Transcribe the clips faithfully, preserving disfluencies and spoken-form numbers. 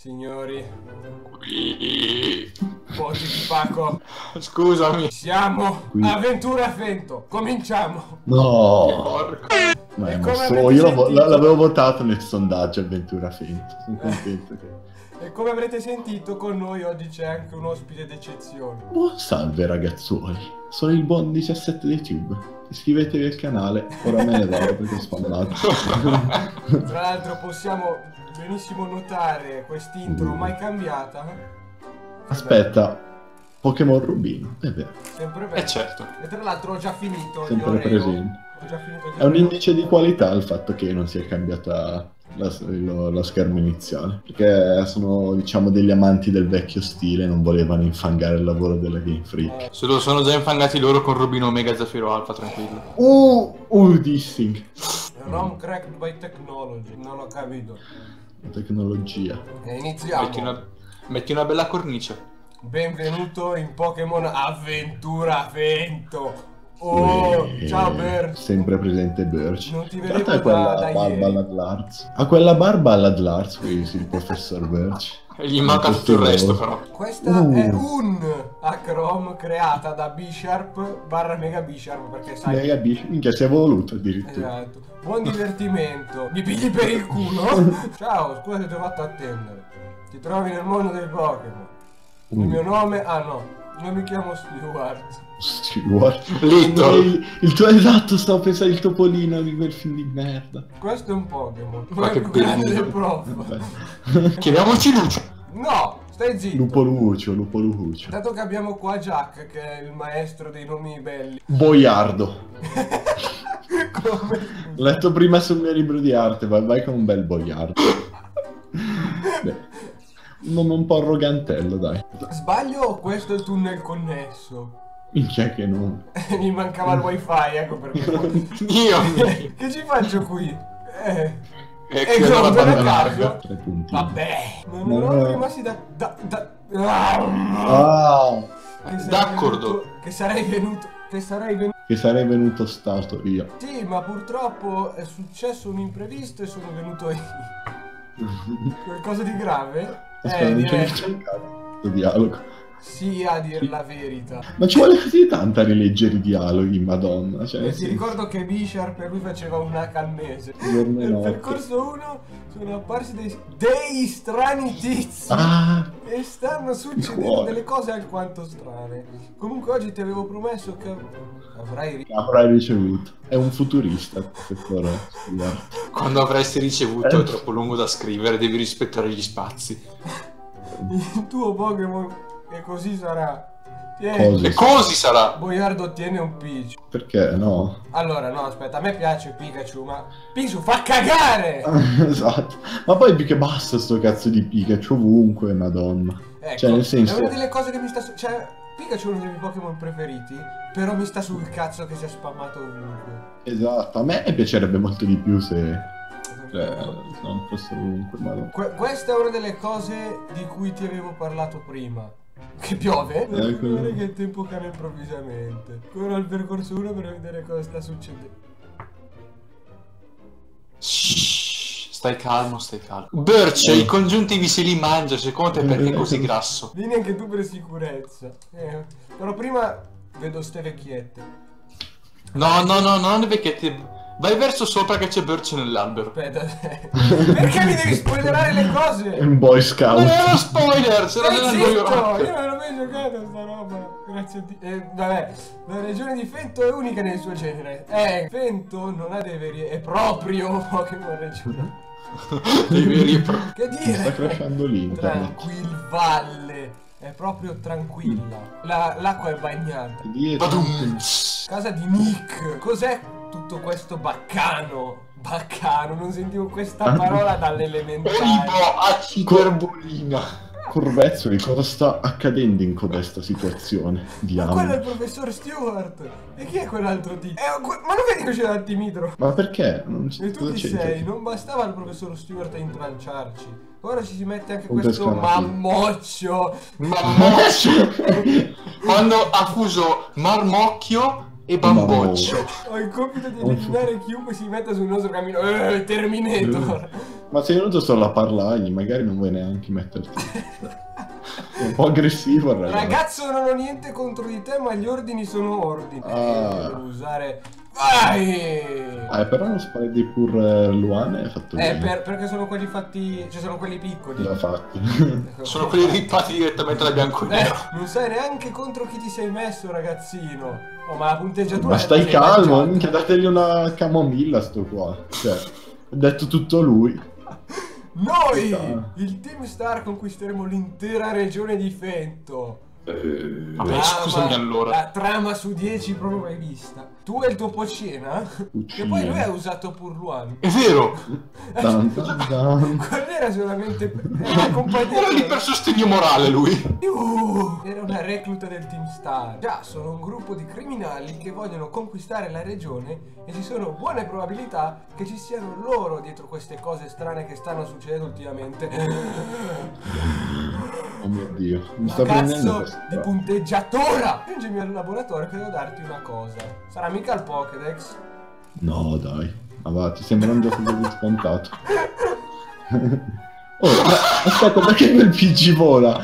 Signori, Poti di Paco, scusami. siamo Qui. Avventura Fento, cominciamo. No, ma è E come mosso. avrete Io l'avevo- sentito- l'avevo votato nel sondaggio Avventura Fento. Sono contento che... E come avrete sentito, con noi oggi c'è anche un ospite d'eccezione. Oh, salve ragazzuoli, sono il buon diciassette di Tube. Iscrivetevi al canale, ora me ne vado perché ho spammato. Tra l'altro possiamo benissimo notare quest'intro mai cambiata. Aspetta, Pokémon Rubino, è vero, Sempre vero. Eh certo. E tra l'altro ho già finito gli sempre Oreo. presente. Ho già finito gli È un Oreo. indice di qualità il fatto che non sia cambiata la, lo, lo schermo iniziale, perché sono, diciamo, degli amanti del vecchio stile, non volevano infangare il lavoro della Game Freak. Eh, Se lo sono già infangati loro con Rubino Omega Zafiro Alpha, tranquillo. Uh, uh, dissing. ROM cracked by technology. Non ho capito. Tecnologia. E iniziamo. Metti una, metti una bella cornice. Benvenuto in Pokémon Avventura Fento. Oh, Eh, ciao Bert. Sempre presente Birch. Non ti Guarda vedevo quella da, da barba ieri. alla Dlarz. Ha quella barba alla Dlarz, qui sì, il professor Birch. E gli manca tutto il resto, però. Questa Uh. è un Acrom creata da B-Sharp barra Mega B-Sharp, perché sai. Mega B, minchia si è voluto addirittura. Esatto. Buon divertimento. Mi pigli per il culo? Ciao, scusa se ti ho fatto attendere. Ti trovi nel mondo dei Pokémon. Il Uh. mio nome... Ah no, non mi chiamo Stewart. Stewart. Little. Il, il tuo esatto, stavo pensando il topolino di quel film di merda. Questo è un Pokémon. Ma è che più grande bello. del prof. Vabbè. Chiamiamoci Lucio. No, stai zitto. Lupo Lucio, Lupo Lucio. Dato che abbiamo qua Jack, che è il maestro dei nomi belli. Boiardo. Come? L'ho letto prima sul mio libro di arte, vai, vai con un bel boiardo. Beh, un nome un po' arrogantello, dai. Sbaglio o questo è il tunnel connesso? Minchia che nome. Mi mancava il wifi, ecco perché. Io. Che ci faccio qui? Eh. E E qui allora con banda la larga. caso. Tre punti. Vabbè. Non No, erano no. rimasti da. da. da. Ah, Ah, che sarei d'accordo. venuto- Che sarei venuto. Che sarei venuto. che sarei venuto stato io. Sì, ma purtroppo è successo un imprevisto e sono venuto io. Qualcosa di grave? Aspetta, Eh, non c'è direi. nessun cazzo dialogo. Sì, a dir la verità. Ma ci vuole così tanta rileggere i dialoghi, madonna. Cioè, E nel ti senso, ricordo che B-Sharp per lui faceva un H al mese. giorno e Nel notte. percorso uno sono apparsi dei, dei strani tizi. Ah, E stanno succedendo cuore. delle cose alquanto strane. Comunque oggi ti avevo promesso che avrai ri- avrai ricevuto. È un futurista, professore. Scusa. Quando avresti ricevuto Eh. è troppo lungo da scrivere, devi rispettare gli spazi. il tuo Pokémon e così sarà. Tieni. Così. E così sarà. Boiardo ottiene un Peach. Perché no? Allora, no, aspetta, a me piace Pikachu, ma Pikachu fa cagare! Esatto. Ma poi più che basta sto cazzo di Pikachu ovunque, madonna. Ecco, Cioè, nel senso- è una delle cose che mi sta su... Cioè, Pikachu è uno dei miei Pokémon preferiti, però mi sta sul cazzo che sia spammato ovunque. Esatto, a me piacerebbe molto di più se... Cioè, se non fosse ovunque, madonna. Que- questa è una delle cose di cui ti avevo parlato prima. Che piove? Non Ecco. vedere che il tempo cambia improvvisamente. Corro al percorso uno per vedere cosa sta succedendo. Shhh, stai calmo, stai calmo. Birch, i congiuntivi se li mangia, secondo te perché è così grasso? Vieni anche tu per sicurezza. Eh, però prima vedo ste vecchiette. No, no, no, non le vecchiette. Vai verso sopra che c'è Birch nell'albero. Aspetta, perché mi devi spoilerare le È cose? un boy scout. Non è uno spoiler, se non Stai è zitto! noio. Io non l'ho mai giocata sta roba. Grazie a Dio. Eh, vabbè, la regione di Fento è unica nel suo genere. Eh, Fento non ha dei veri... È proprio Pokémon regione. Dei veri e propri. Che Mi dire? sta crashando l'internet. Tranquill valle. È proprio tranquilla. La- l'acqua è bagnata. Dietro. Badum. Casa di Nick. Cos'è tutto questo baccano? Baccano, non sentivo questa parola dall'elementare. Olivo a ciberbolina. Curvezzoli, cosa sta accadendo in codesta situazione? Ma quello è il Diamine. professor Stewart. E chi è quell'altro tipo? Eh, que- ma non vedi che c'è l'antimidro? Ma perché? Non c- E tu cosa chi c'entra? sei? Non bastava il professor Stewart a intranciarci. Ora ci si mette anche Un questo pescatore. mammoccio. Mammoccio. Quando ha fuso marmocchio e bamboccio. Ho il compito di eliminare chiunque si metta sul nostro cammino. Eh, Terminator. Ma sei venuto solo a parlargli, magari non vuoi neanche metterti. È un po' aggressivo il ragazzo. Ragazzo, non ho niente contro di te, ma gli ordini sono ordini. Ah. Devo usare... Vai! Ah, però lo spray di Pur eh, Luane è fatto Eh, bene. per- perché sono quelli fatti... Cioè, sono quelli piccoli. L'ha fatti. Sono quelli rippati direttamente da bianco e Eh, nero. non sai neanche contro chi ti sei messo, ragazzino. Oh, ma la punteggiatura... Ma è- stai sei calmo, mangiata. minchia, dategli una camomilla sto qua. Cioè, ha detto tutto lui. Noi, Ah. il Team Star, conquisteremo l'intera regione di Fento. Eh, Vabbè, scusami allora. La trama su dieci proprio mai vista. Tu e il tuo Pocena? Che Uccide. poi lui ha usato Purluan. È vero! Dan, dan, dan. Quello era solamente era compagnia. Era lì per sostegno morale lui. Uh, era una recluta del Team Star. Già, sono un gruppo di criminali che vogliono conquistare la regione e ci sono buone probabilità che ci siano loro dietro queste cose strane che stanno succedendo ultimamente. Oh mio Dio, mi Ma sta prendendo cazzo questa. di punteggiatura! Giungimi al laboratorio che devo darti una cosa. Sarà mica il Pokédex? No, dai. Ma va, ti sembra un gioco così scontato. Oh, ma aspetta, perché quel P G vola?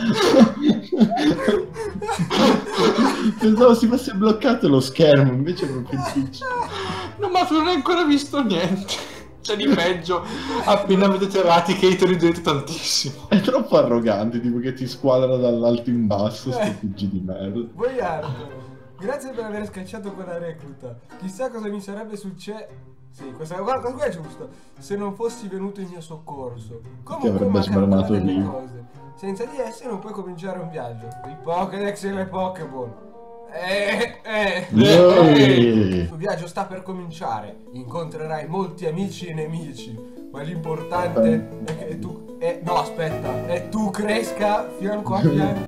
Pensavo si fosse bloccato lo schermo, invece è proprio il P G. No, ma tu non hai ancora visto niente. C'è di peggio. Appena vedete Eradicate ridete tantissimo. È troppo arrogante, tipo che ti squadra dall'alto in basso, sto Eh. P G di merda. Boiardo, grazie per aver scacciato quella recluta. Chissà cosa mi sarebbe successo. Sì, questa guarda, qua è giusto. Se non fossi venuto in mio soccorso. Comunque avrebbe mancano ancora sbranato delle lì. cose. Senza di esse non puoi cominciare un viaggio. Il Pokédex e le Pokéball. Eh, eh, Ehi. eh. Il tuo viaggio sta per cominciare. Incontrerai molti amici e nemici. Ma l'importante è che tu. Eh, no, aspetta. E tu cresca fianco a fianco.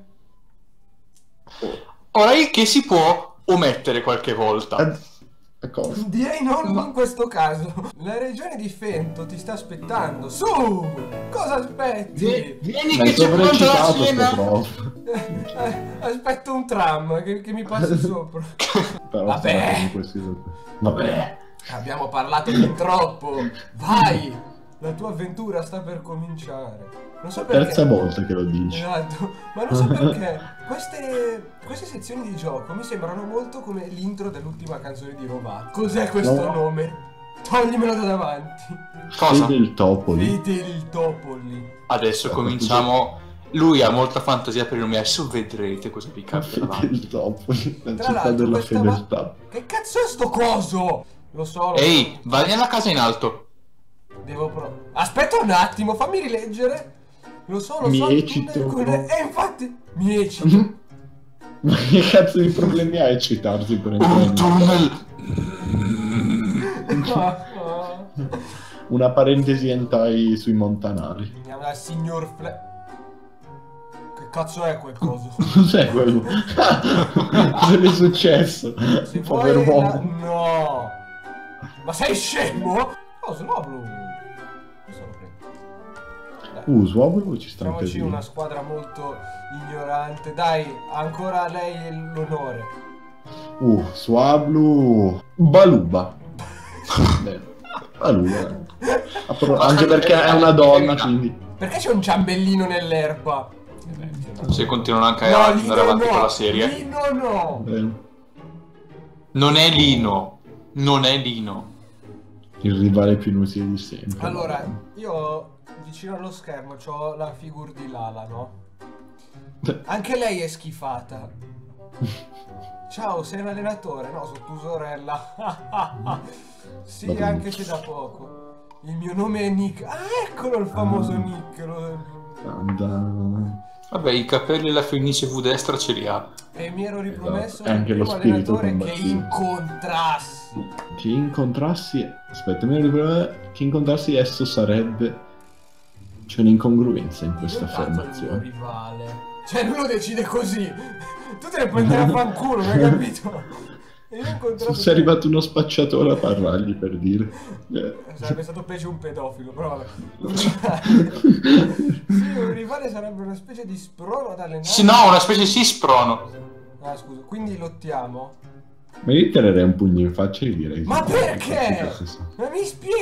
Ora il che si può omettere qualche volta. Eh, cosa? Direi non in questo caso. La regione di Fento ti sta aspettando. Su! Cosa aspetti? Vieni Ma che è c'è pronta la sovraccitato sto cena. prof. Eh, aspetto un tram che, che mi passi sopra. Però Vabbè. sta comunque sì. Vabbè. Abbiamo parlato fin troppo. Vai! La tua avventura sta per cominciare. Non so perché. Terza volta che lo dici. Esatto, ma non so perché. Queste, queste sezioni di gioco mi sembrano molto come l'intro dell'ultima canzone di Robat. Cos'è questo No. nome? Toglimelo da davanti. Cosa? Vedi il topo lì. Vedi il topoli. Adesso cominciamo. Lui ha molta fantasia per i nomi, adesso vedrete cosa vi capiterà. Vedi il topo lì. La Tra città l'altro della questa va- fedeltà. Che cazzo è sto coso? Lo so, lo Ehi, so. vai nella casa in alto. Devo provare. Aspetta un attimo, fammi rileggere. Lo so, lo Mi so. il eccito. tunnel con le- E infatti, mi eccito. Ma che cazzo di problemi ha a eccitarsi per Un entrare? tunnel. Ah, ah. Una parentesi hentai sui montanari. Andiamo dal signor Fle... Che cazzo è quel coso? Cos'è quello? Cosa gli è successo? Se Povero vuoi la... uomo. No! Ma sei scemo? Oh, Sloblu! Questo lo prendo. Dai, Uh, Swablu ci sta un facciamoci casino. una squadra molto ignorante. Dai, ancora a lei l'onore. Uh, Swablu. Baluba. Beh, Baluba. Ah, però- Anche perché è una donna, quindi. Perché c'è un ciambellino nell'erba? Se continuano anche No, a Lino andare avanti no! con la serie. Lino no! Bene. Non è Lino. Non è Lino. Il rivale più inutile di sempre. Allora, io vicino allo schermo ho la figure di Lala, no? Anche lei è schifata. Ciao, sei un allenatore? No, sono tua sorella. Sì, Vabbè. anche se da poco. Il mio nome è Nick. Ah, eccolo il famoso Ah. Nick. Lo... Anda. Vabbè, i capelli e la fenice V destra ce li ha. E mi ero ripromesso Esatto, e anche il lo primo spirito allenatore che combattivo. incontrassi. Che incontrassi. Aspetta, mi ricordo che incontrassi esso sarebbe. C'è un'incongruenza in questa Intanto il mio affermazione. rivale. Cioè, lui lo decide così. Tu te ne puoi andare a fanculo, hai capito? E io ho incontrato... Se è arrivato uno spacciatore a parlargli per dire. Eh. Sarebbe stato peggio un pedofilo, però vabbè. Un rivale... sì, un rivale sarebbe una specie di sprono ad allenare. Sì, no, una specie si sprono. Ah, scusa, quindi lottiamo? Ma io tirerei un pugno in faccia e gli direi. Ma sì, perché? che cazzo sono. Ma mi spieghi?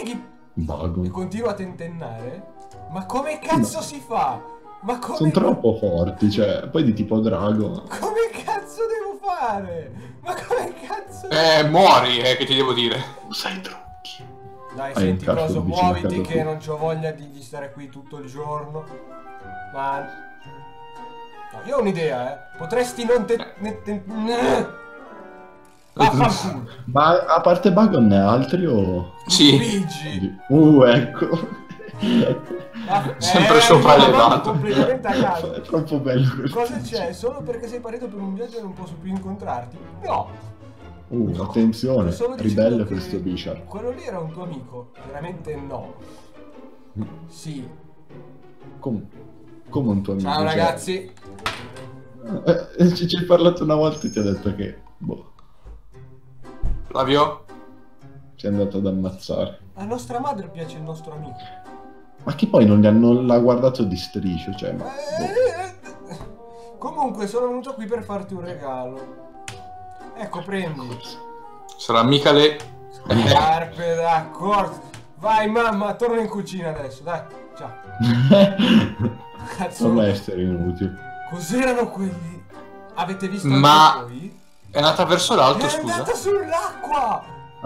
Vago. e continua a tentennare, ma come cazzo No. si fa? Ma come... Sono troppo forti, cioè, poi di tipo drago. Come cazzo devo fare? Ma come cazzo... Eh, muori, eh, che ti devo dire. Usai trucchi. Dai, Hai senti, un cazzo coso, vicino a muoviti casa che tua. non c'ho voglia di, di stare qui tutto il giorno. Ma... No, io ho un'idea, eh. Potresti non te... ne- te- ne- Vaffanculo. Ma a parte Bagon ne ha altri o... Sì. Luigi. Uh, ecco. Ah, Sempre eh, sopraelevato. completamente a caso. È troppo bello questo. Cosa c'è? Solo perché sei partito per un viaggio e non posso più incontrarti? No. Uh, attenzione, Solo dicendo ribelle che questo Bishar. Quello lì era un tuo amico. Veramente no. Sì. Com- come un tuo amico. Ciao cioè- ragazzi. Eh, ci, ci hai parlato una volta e ti ha detto che... Boh, Flavio? ci è andato ad ammazzare. A nostra madre piace il nostro amico. Ma che poi non, gli hanno, l'ha guardato di striscio, cioè... ma- boh. Eh, Comunque sono venuto qui per farti un regalo. Ecco, prendi. Sarà mica le... Scarpe, d'accordo. Vai mamma, torna in cucina adesso, dai. Ciao. Cazzo. Non essere inutile. Cos'erano quelli? Avete visto Ma- anche voi? È andata verso l'alto, È scusa. andata sull'acqua!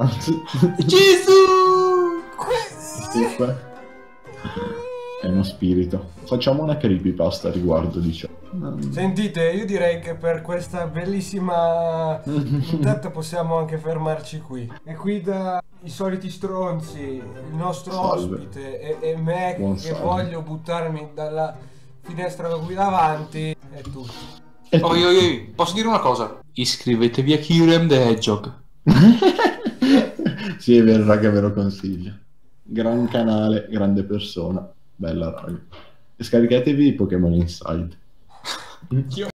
Gesù! Sì, qua. È uno spirito. Facciamo una creepypasta a riguardo, diciamo. Sentite, io direi che per questa bellissima puntata possiamo anche fermarci qui. E qui da i soliti stronzi, il nostro Salve. ospite e, e me Buon che salve. voglio buttarmi dalla finestra qui davanti, è tutto. E tu? Oi, oi, oi, posso dire una cosa? Iscrivetevi a Kyurem the Hedgehog. Sì, è vero, raga, ve lo consiglio. Gran canale, grande persona, bella raga. E scaricatevi Pokémon Inside. Io